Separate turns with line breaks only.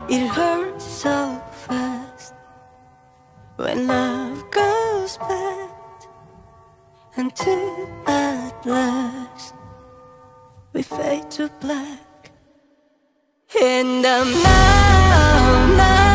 It hurts so fast when love goes bad, until at last we fade to black. And I'm numb,